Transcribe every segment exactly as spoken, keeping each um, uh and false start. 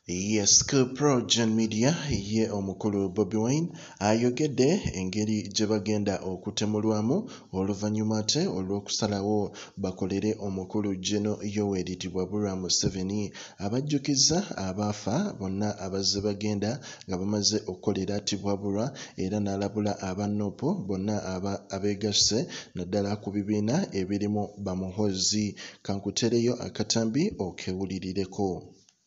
Yes, PROJOURN media ye omukulu Bobi Wine ayogedde engeri gye bagenda okutemulwamu oluvannyuma ate olw'okusalawo bakolere omukulu General Yoweri Museveni abajjukiza abaafa bonna abazze bagenda nga bamaze okukolera Tibwabulwa era n'alabula aba Nopo bonna aba abeegasse naddala ku bibiina ebirimu bamuhoozi. Kankutereyo Akatambi okewulirireko.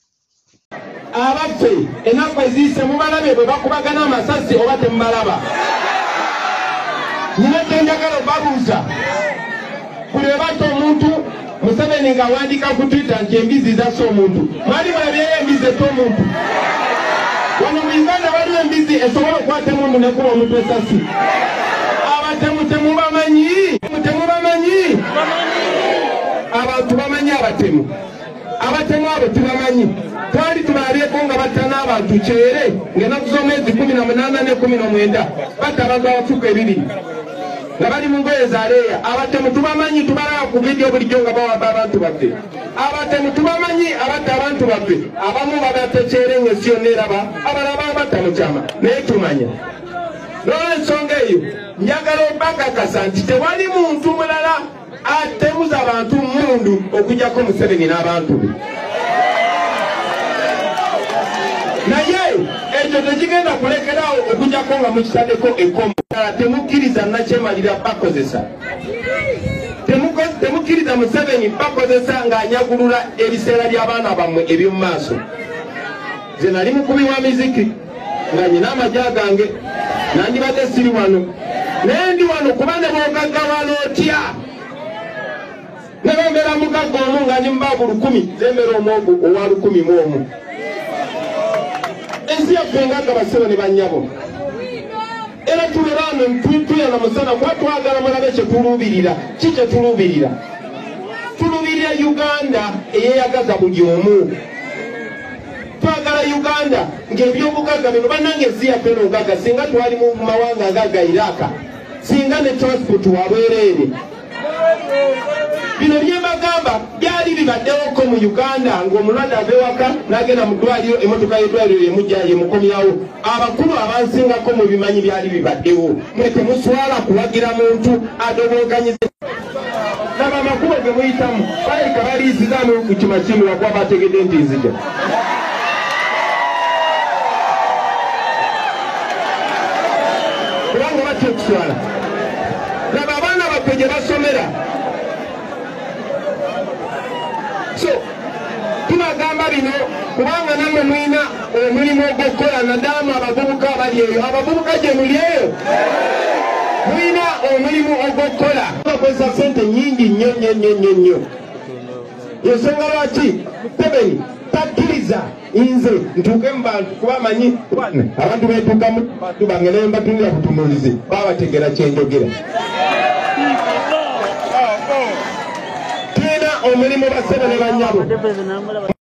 Abaffe ennaku eziise mubalabe bwe bakubagana amasasi oba temubalaba. Nina kye njagala obabuuza. Buli lwe batta omuntu Museveni ng'awandiika ku Twitter nti embizi zasse omuntu. Mwali mulabyeyo embizi etta omuntu. Wano mu Uganda waliwo embizi esobola okukwata emundu ne kuba omuntu esasi. Abatemu temubamanyi. Temubamanyi. Abantu bamanyi abatemu. Abatemu abo tubamanyi. Twali tubalyeko nga batta n'abantu kyere ng'ennaku z'omwezi kumi na munaana ne kumi na mwenda batta abantu abafuka ebibiri nga bali mu ngoye za leeya. Abatemu tubamanyi, tubalaba ku vidiyo bulijjo nga bawaba abantu baffe. Abatemu tubamanyi abatta abantu baffe. Abamu babatta kyere ng'ensi yonna eraba, abalala babatta mu kyama naye tumanya. N'olw'ensonga eyo njagala obakakasa nti tewali muntu mulala atemuza abantu mmundu okuggyako Museveni n'abantu be. Naye ekyo tekigenda kulekerawo okuggyako nga mukitaddeko ekkomo. Temukkiriza nakyemalira bakozesa. Temukkiriza Museveni bakozesa ng'anyagulula ebiseera by'abaana bammwe eby'omu maaso. Nze nali mukubi wa miziki nga nyina amagya gange nandibadde siri wano naye ndi wano kuba ne boogaggawala otya. Ne bembeera mugagga omu nga ndi mubaabu lukumi zembeera omwogu owa lukumi mu omu. Ensi yaffe ngagga basebo ne bannyabo. Era tulera wano tuyana musana kuba twagala mulabe kye tuluubirira. Ki kye tuluubirira? Tuluubirira Uganda eyeeyagaza buli omu. Twagala Uganda ng'ebyobugagga bino bannange ensi yaffe n'ogagga singa twali mu mawanga agagga Iraka singa ne transport wabwereere. Bino bye mbagamba byali bibaddewoko mu Uganda ng'omulwadde ava ewaka n'agenda mu ddwaliro emmotoka y'eddwaliro emujja yemukomyawo. Abakulu abansingako mu bimanyi byali bibaddewo. Mwe temuswala kuwagira muntu adobooganyiza. Laba amakubo ge muyitamu baleka baliisizaamu ku kima kimu lwakuba bategedde nti nzija. Kubanga batya okuswala. Laba abaana baffe gye basomera. So, tubagamba bino kubanga nammwe mulina omulimu ogw'okukola naddala abavubuka abali eyo. Abavubuka gye muli eyo mulina omulimu ogw'okukola. Bakozesa ssente nnyingi nnyo nnyo nnyo nnyo nnyo. Ensonga lwaki Museveni takkiriza nze ntuuke mu bantu kuba amanyi abantu beetuukamu tubange ne mbatunira butunuulizi babategera kyenjogera. Tulina omulimu bassebo ne bannyabo.